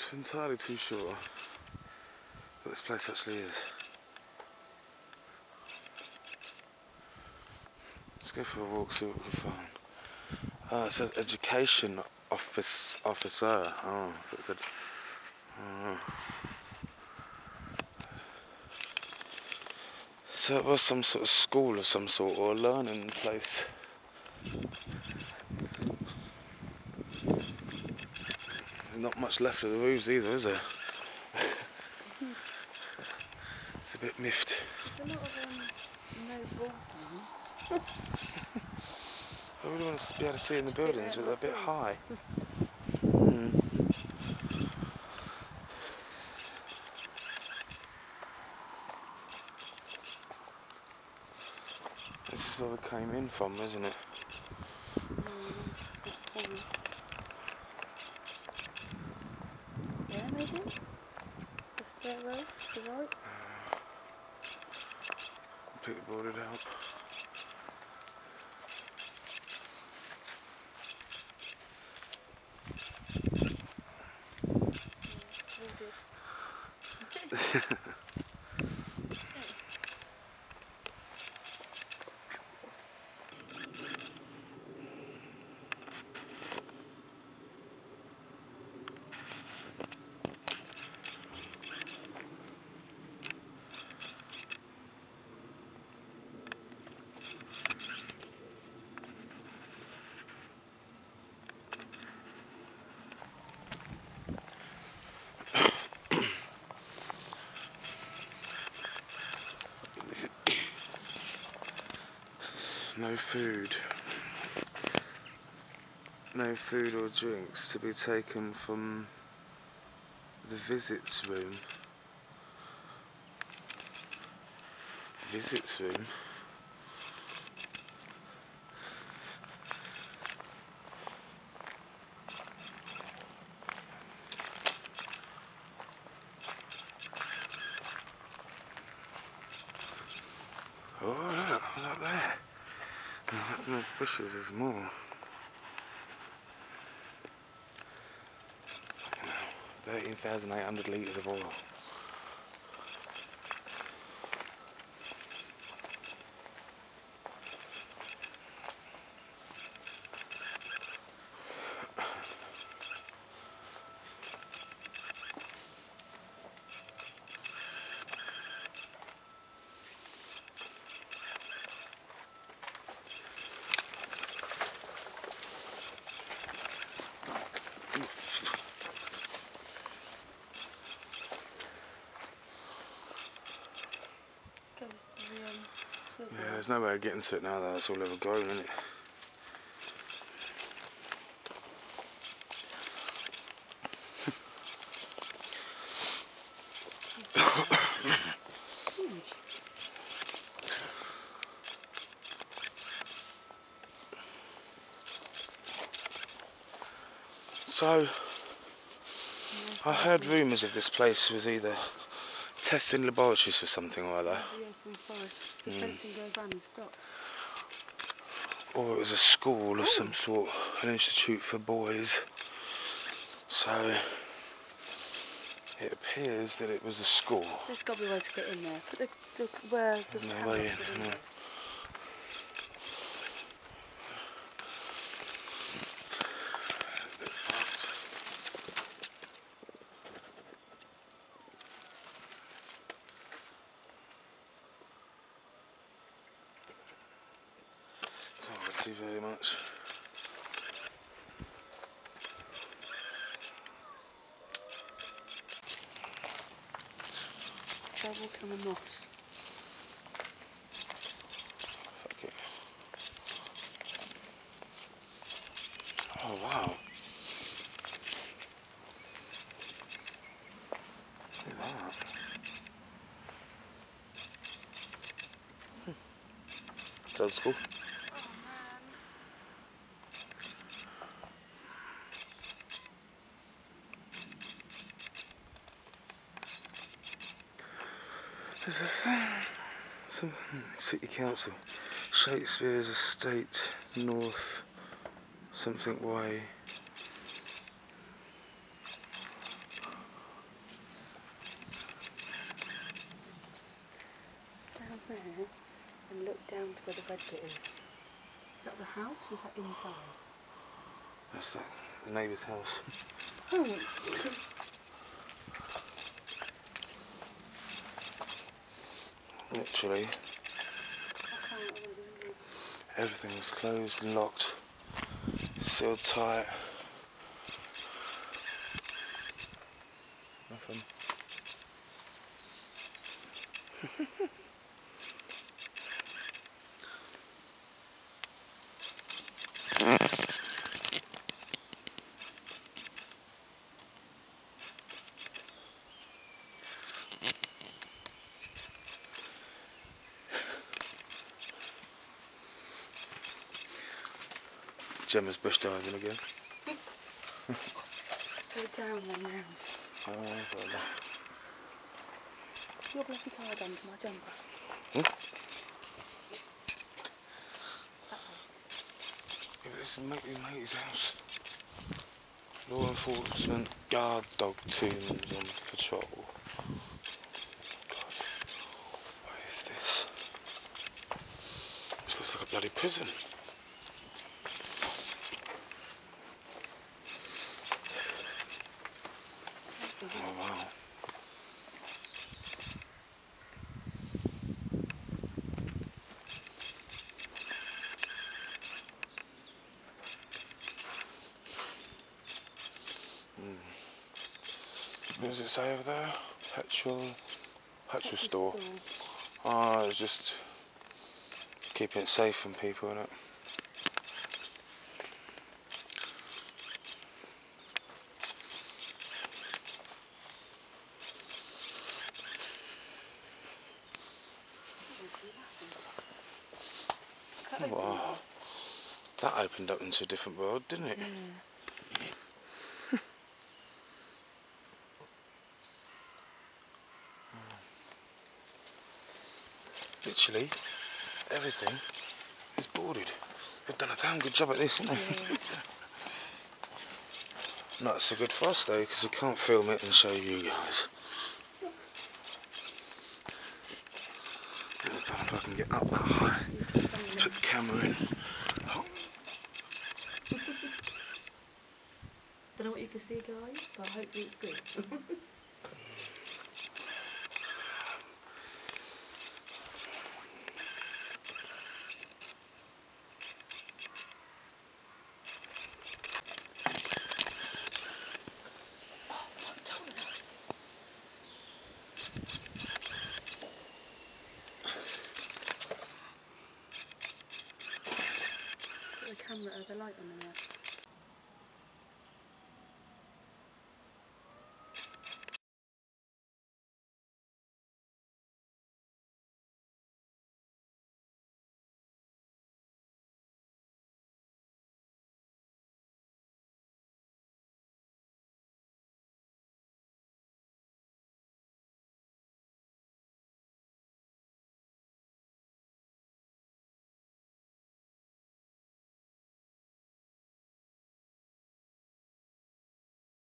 entirely too sure what this place actually is. Let's go for a walk, see what we can find. Oh, it says education officer. Oh, I thought it said. Oh. So it was some sort of school of some sort, or a learning place. There's not much left of the roofs either, is there? It's a bit miffed. There's a lot of no walls on them. I really want to be able to see in the buildings, but they're a bit high. This is where we came in from, isn't it? Yeah, maybe? The stairwell, the right? Completely boarded out. No food. No food or drinks to be taken from the visits room. Visits room? Oh, look there. Up in the bushes there's more. 13,800 litres of oil. Yeah, there's no way of getting to it now though, it's all overgrown, isn't it? So, I heard rumours of this place was either testing laboratories for something or other. The fencing goes round and stops. Or it was a school of some sort, an institute for boys. So, it appears that it was a school. There's got to be a way to get in there. But where the No way in, no. Can't see very much. They're walking on the moss. Fuck it. Oh wow. Look at that. It's old school. Is this some city council? Shakespeare's Estate, North, something way. red bit is. Is that the house or is that inside? That's the neighbour's house. Oh. Literally, everything was closed and locked, sealed tight. Nothing. Gemma's bush diving again. Go down one round. Oh, fair enough. Your bloody card under my jumper. Hmm? Yeah, this is mate's house. Law enforcement guard dog teams on patrol. God, what is this? This looks like a bloody prison. Oh wow. What does it say over there? Petrol store. Oh, it's just keeping it safe from people, innit? Wow. That opened up into a different world, didn't it? Yeah. Literally, everything is boarded. They've done a damn good job at this, haven't they? Yeah. Not so good for us though, because we can't film it and show you guys. I don't know if I can get up that high. Put the camera in. Oh. Don't know what you can see, guys, but hopefully it's good. Put the camera, the light on there.